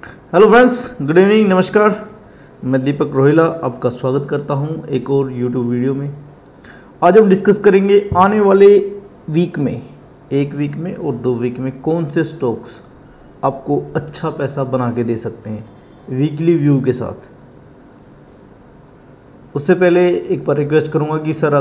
Hello friends, good evening, नमस्कार। मैं दीपक रोहिला आपका स्वागत करता हूं एक और यूट्यूब वीडियो में। आज हम डिस्कस करेंगे आने वाले वीक में, एक वीक में और 2 वीक में कौन से स्टॉक्स आपको अच्छा पैसा बना के दे सकते हैं वीकली व्यू के साथ। उससे पहले एक बार रिक्वेस्ट करूंगा कि सर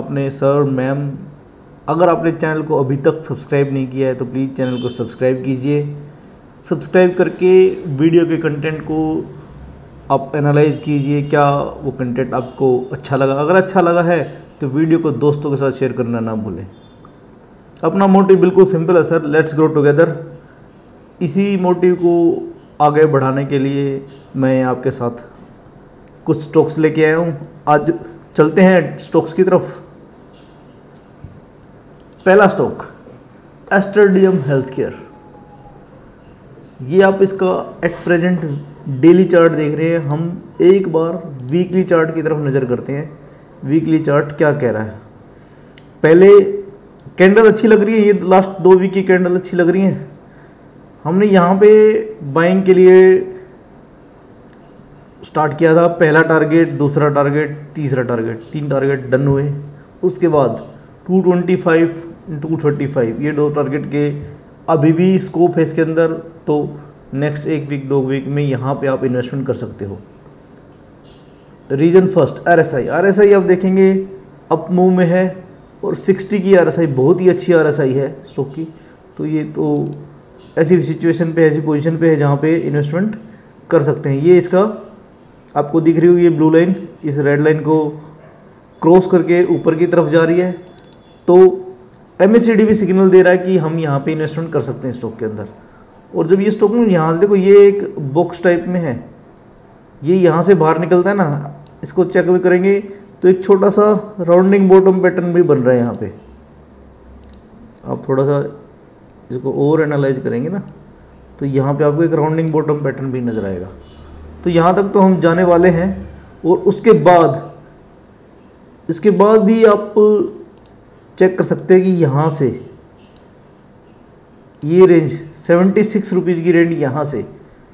अगर आपने चैनल को अभी तक सब्सक्राइब नहीं किया है तो प्लीज़ चैनल को सब्सक्राइब कीजिए। सब्सक्राइब करके वीडियो के कंटेंट को आप एनालाइज कीजिए, क्या वो कंटेंट आपको अच्छा लगा। अगर अच्छा लगा है तो वीडियो को दोस्तों के साथ शेयर करना ना भूलें। अपना मोटिव बिल्कुल सिंपल है सर, लेट्स ग्रो टुगेदर। इसी मोटिव को आगे बढ़ाने के लिए मैं आपके साथ कुछ स्टॉक्स लेके आया हूँ। आज चलते हैं स्टॉक्स की तरफ। पहला stock Aster DM health care. ये आप इसका एट प्रेजेंट डेली चार्ट देख रहे हैं। हम एक बार वीकली चार्ट की तरफ नज़र करते हैं, वीकली चार्ट क्या कह रहा है। पहले कैंडल अच्छी लग रही है, ये लास्ट 2 वीक की कैंडल अच्छी लग रही है। हमने यहाँ पे बाइंग के लिए स्टार्ट किया था। पहला टारगेट, दूसरा टारगेट, तीसरा टारगेट, 3 टारगेट डन हुए। उसके बाद 225, 235 ये 2 टारगेट के अभी भी स्कोप है इसके अंदर। तो नेक्स्ट 1 वीक 2 वीक में यहाँ पे आप इन्वेस्टमेंट कर सकते हो। रीजन फर्स्ट RSI आप देखेंगे अप मूव में है और 60 की RSI बहुत ही अच्छी RSI है स्टॉक की। तो ये तो ऐसी सिचुएशन पे, ऐसी पोजीशन पे है जहाँ पे इन्वेस्टमेंट कर सकते हैं। ये इसका आपको दिख रही होगी ये ब्लू लाइन, इस रेड लाइन को क्रॉस करके ऊपर की तरफ जा रही है। तो MACD भी सिग्नल दे रहा है कि हम यहाँ पे इन्वेस्टमेंट कर सकते हैं स्टॉक के अंदर। और जब ये स्टॉक में यहाँ से देखो, ये एक बॉक्स टाइप में है, ये यहाँ से बाहर निकलता है ना, इसको चेक भी करेंगे तो एक छोटा सा राउंडिंग बॉटम पैटर्न भी बन रहा है यहाँ पे। आप थोड़ा सा इसको और एनालाइज करेंगे ना तो यहाँ पे आपको एक राउंडिंग बॉटम पैटर्न भी नज़र आएगा। तो यहाँ तक तो हम जाने वाले हैं। और इसके बाद भी आप चेक कर सकते हैं कि यहाँ से ये रेंज 76 रुपीज़ की रेंज, यहाँ से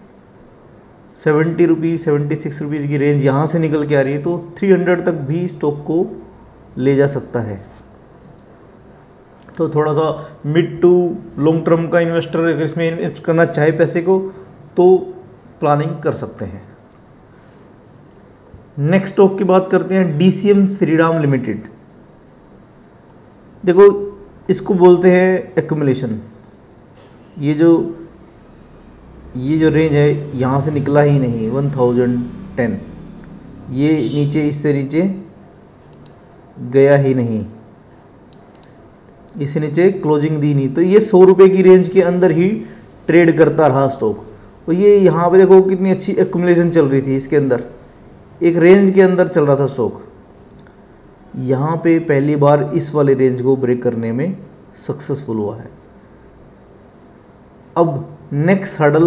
70 रुपीज़ 76 रुपीज़ की रेंज यहाँ से निकल के आ रही है। तो 300 तक भी स्टॉक को ले जा सकता है। तो थोड़ा सा मिड टू लॉन्ग टर्म का इन्वेस्टर अगर इसमें इन्वेस्ट करना चाहे पैसे को तो प्लानिंग कर सकते हैं। नेक्स्ट स्टॉक की बात करते हैं DCM श्रीराम लिमिटेड। देखो, इसको बोलते हैं एक्यूमुलेशन। ये जो रेंज है यहाँ से निकला ही नहीं 1010, ये नीचे, इससे नीचे गया ही नहीं, इससे नीचे क्लोजिंग दी नहीं। तो ये 100 रुपये की रेंज के अंदर ही ट्रेड करता रहा स्टॉक। और ये यहाँ पे देखो कितनी अच्छी एक्यूमुलेशन चल रही थी, इसके अंदर एक रेंज के अंदर चल रहा था स्टॉक। यहाँ पे पहली बार इस वाले रेंज को ब्रेक करने में सक्सेसफुल हुआ है। अब नेक्स्ट हर्डल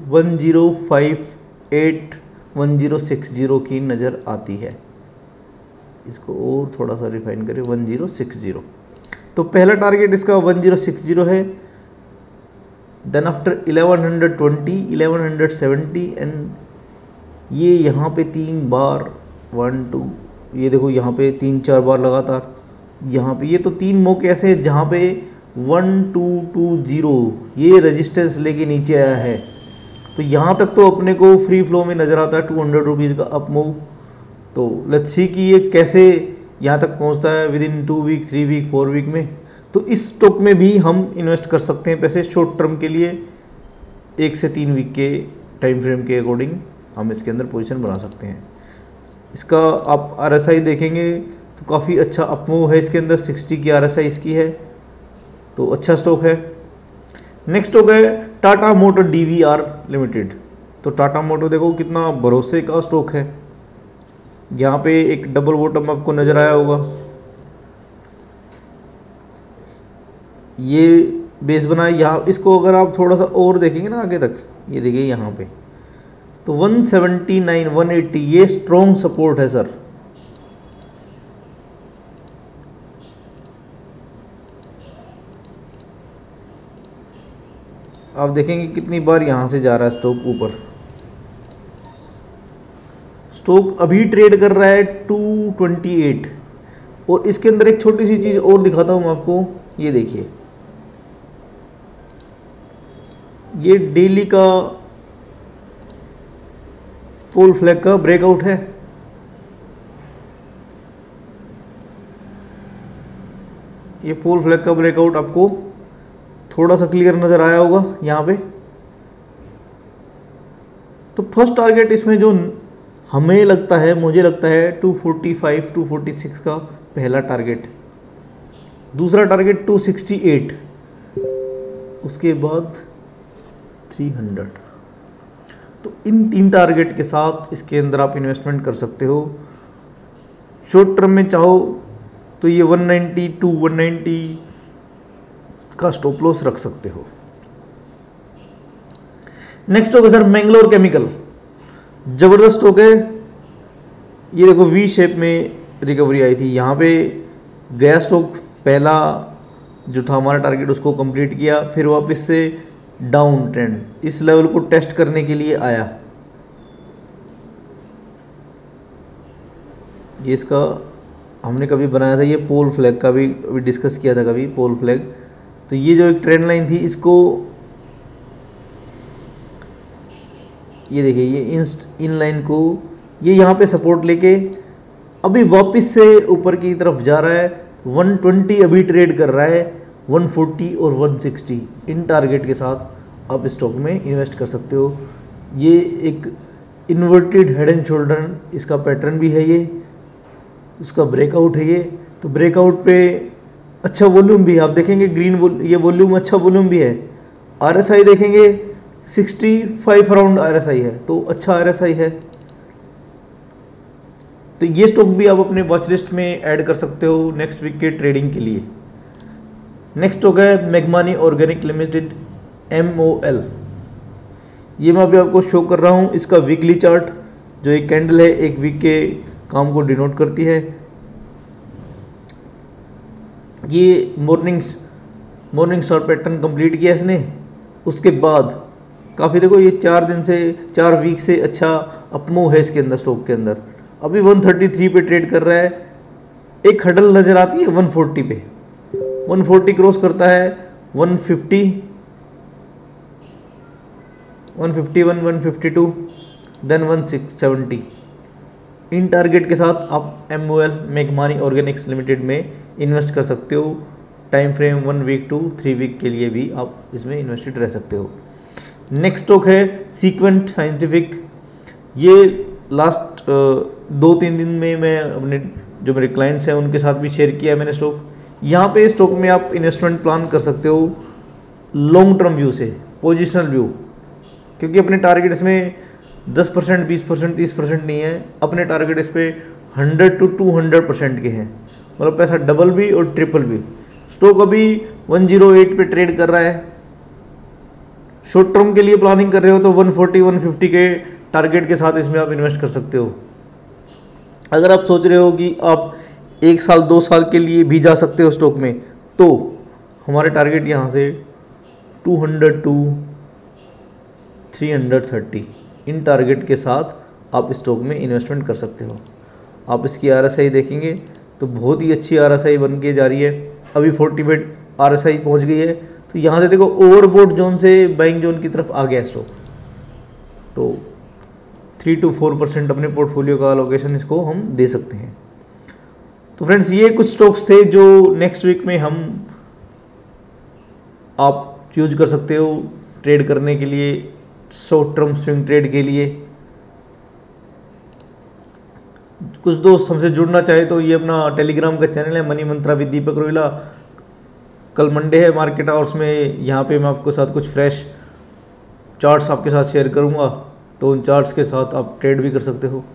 1058 1060 की नज़र आती है। इसको और थोड़ा सा रिफाइन करें, 1060। तो पहला टारगेट इसका 1060 है। देन आफ्टर 1120, 1170 एंड ये यहाँ पे 3 बार 1 2, ये देखो यहाँ पे 3-4 बार लगातार यहाँ पे, ये तो 3 मौके ऐसे हैं जहाँ पे 1220 ये रेजिस्टेंस लेके नीचे आया है। तो यहाँ तक तो अपने को फ्री फ्लो में नज़र आता है 200 रुपीज़ का अप मूव। तो लेट्स सी कि ये कैसे यहाँ तक पहुँचता है within 2 week 3 week 4 week में। तो इस स्टॉक में भी हम इन्वेस्ट कर सकते हैं पैसे शॉर्ट टर्म के लिए। 1 से 3 वीक के टाइम फ्रेम के अकॉर्डिंग हम इसके अंदर पोजीशन बना सकते हैं। इसका आप RSI देखेंगे तो काफ़ी अच्छा अप मूव है इसके अंदर, 60 की RSI इसकी है। तो अच्छा स्टॉक है। नेक्स्ट स्टॉक है टाटा मोटर DVR लिमिटेड। तो टाटा मोटर देखो कितना भरोसे का स्टॉक है। यहाँ पे एक डबल बॉटम आपको नज़र आया होगा, ये बेस बना है यहाँ। इसको अगर आप थोड़ा सा और देखेंगे ना आगे तक, ये देखिए यहाँ पे तो 179 180 ये स्ट्रॉन्ग सपोर्ट है सर। आप देखेंगे कितनी बार यहाँ से जा रहा है स्टॉक ऊपर, स्टॉक अभी ट्रेड कर रहा है 228। और इसके अंदर एक छोटी सी चीज़ और दिखाता हूँ आपको, ये देखिए, ये डेली का पोल फ्लैग का ब्रेकआउट है। ये पोल फ्लैग का ब्रेकआउट आपको थोड़ा सा क्लियर नज़र आया होगा यहाँ पे। तो फर्स्ट टारगेट इसमें जो हमें लगता है, मुझे लगता है 245 246 का पहला टारगेट, दूसरा टारगेट 268, उसके बाद 300। तो इन 3 टारगेट के साथ इसके अंदर आप इन्वेस्टमेंट कर सकते हो। शॉर्ट टर्म में चाहो तो ये 190 टू 190 का स्टॉप लॉस रख सकते हो। नेक्स्ट होगा सर मैंगलोर केमिकल, जबरदस्त स्टॉक है। ये देखो वी शेप में रिकवरी आई थी, यहाँ पे गया स्टॉक, पहला जो था हमारा टारगेट उसको कंप्लीट किया, फिर वापस से डाउन ट्रेंड इस लेवल को टेस्ट करने के लिए आया। ये इसका हमने कभी बनाया था, ये पोल फ्लैग का भी डिस्कस किया था कभी, पोल फ्लैग। तो ये जो एक ट्रेंड लाइन थी, इसको ये देखिए, ये इन लाइन को ये यहाँ पे सपोर्ट लेके अभी वापस से ऊपर की तरफ जा रहा है। 120 अभी ट्रेड कर रहा है, 140 और 160 इन टारगेट के साथ आप स्टॉक में इन्वेस्ट कर सकते हो। ये एक इन्वर्टेड हेड एंड शोल्डर इसका पैटर्न भी है, ये उसका ब्रेकआउट है। ये तो ब्रेकआउट पे अच्छा वॉल्यूम भी है, आप देखेंगे ग्रीन ये वॉल्यूम, अच्छा वॉल्यूम भी है। आरएसआई देखेंगे 65 अराउंड आरएसआई है, तो अच्छा आरएसआई है। तो ये स्टॉक भी आप अपने वॉच लिस्ट में ऐड कर सकते हो नेक्स्ट वीक के ट्रेडिंग के लिए। नेक्स्ट स्टॉक है मैग्मानी ऑर्गेनिक लिमिटेड, MOL। ये मैं अभी आपको शो कर रहा हूँ इसका वीकली चार्ट, जो एक कैंडल है, एक वीक के काम को डिनोट करती है। ये मॉर्निंग स्टार पैटर्न कंप्लीट किया इसने, उसके बाद काफ़ी देखो ये 4 वीक से अच्छा अपमूव है इसके अंदर, स्टॉक के अंदर। अभी 133 पे ट्रेड कर रहा है। एक हडल नज़र आती है 140 पे, 140 क्रॉस करता है, 150, 151, 152, देन 170। इन टारगेट के साथ आप MOL मैग्मानी ऑर्गेनिक्स लिमिटेड में इन्वेस्ट कर सकते हो। Time frame 1 week to 3 week के लिए भी आप इसमें इन्वेस्टेड रह सकते हो। नेक्स्ट स्टॉक है सीक्वेंट साइंटिफिक। ये लास्ट 2-3 दिन में मैं अपने जो मेरे क्लाइंट्स हैं उनके साथ भी शेयर किया है मैंने स्टॉक। यहाँ पे स्टॉक में आप इन्वेस्टमेंट प्लान कर सकते हो लॉन्ग टर्म व्यू से, पोजिशनल व्यू, क्योंकि अपने टारगेट इसमें 10%, 20%, 30% नहीं है। अपने टारगेट इस पर 100 to 200% के हैं, मतलब पैसा डबल भी और ट्रिपल भी। स्टॉक अभी 108 पे ट्रेड कर रहा है। शॉर्ट टर्म के लिए प्लानिंग कर रहे हो तो 140, 150 के टारगेट के साथ इसमें आप इन्वेस्ट कर सकते हो। अगर आप सोच रहे हो कि आप 1 साल 2 साल के लिए भी जा सकते हो स्टॉक में, तो हमारे टारगेट यहाँ से 200 to 330 इन टारगेट के साथ आप स्टॉक में इन्वेस्टमेंट कर सकते हो। आप इसकी RSI देखेंगे तो बहुत ही अच्छी RSI बन के जा रही है। अभी 40 पे RSI पहुँच गई है, तो यहाँ से देखो ओवरबोट जोन से बाइंग जोन की तरफ आ गया स्टॉक। तो 3 to 4% अपने पोर्टफोलियो का लोकेशन इसको हम दे सकते हैं। तो फ्रेंड्स, ये कुछ स्टॉक्स थे जो नेक्स्ट वीक में आप यूज कर सकते हो ट्रेड करने के लिए, शॉर्ट टर्म स्विंग ट्रेड के लिए। कुछ दोस्त हमसे जुड़ना चाहे तो ये अपना टेलीग्राम का चैनल है मनी मंत्रा विद दीपक रोहिला। कल मंडे है मार्केट आवर्स में, यहाँ पे मैं आपके साथ कुछ फ्रेश चार्ट्स आपके साथ शेयर करूँगा, तो उन चार्ट्स के साथ आप ट्रेड भी कर सकते हो।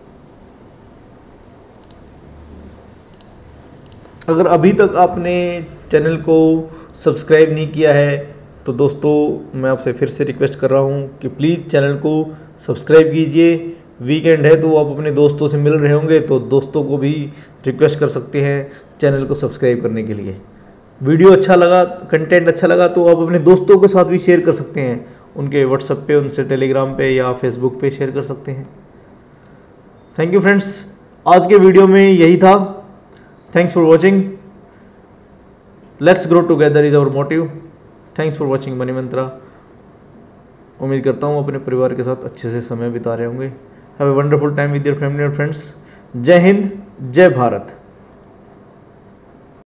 अगर अभी तक आपने चैनल को सब्सक्राइब नहीं किया है तो दोस्तों मैं आपसे फिर से रिक्वेस्ट कर रहा हूँ कि प्लीज़ चैनल को सब्सक्राइब कीजिए। वीकेंड है तो आप अपने दोस्तों से मिल रहे होंगे, तो दोस्तों को भी रिक्वेस्ट कर सकते हैं चैनल को सब्सक्राइब करने के लिए। वीडियो अच्छा लगा, कंटेंट अच्छा लगा तो आप अपने दोस्तों के साथ भी शेयर कर सकते हैं, उनके व्हाट्सएप पे, उनसे टेलीग्राम पे या फेसबुक पे शेयर कर सकते हैं। थैंक यू फ्रेंड्स, आज के वीडियो में यही था। Thanks for watching. Let's grow together is our motive. Thanks for watching Money Mantra. उम्मीद करता हूँ अपने परिवार के साथ अच्छे से समय बिता रहे होंगे। Have a wonderful time with your family और फ्रेंड्स। जय हिंद, जय भारत।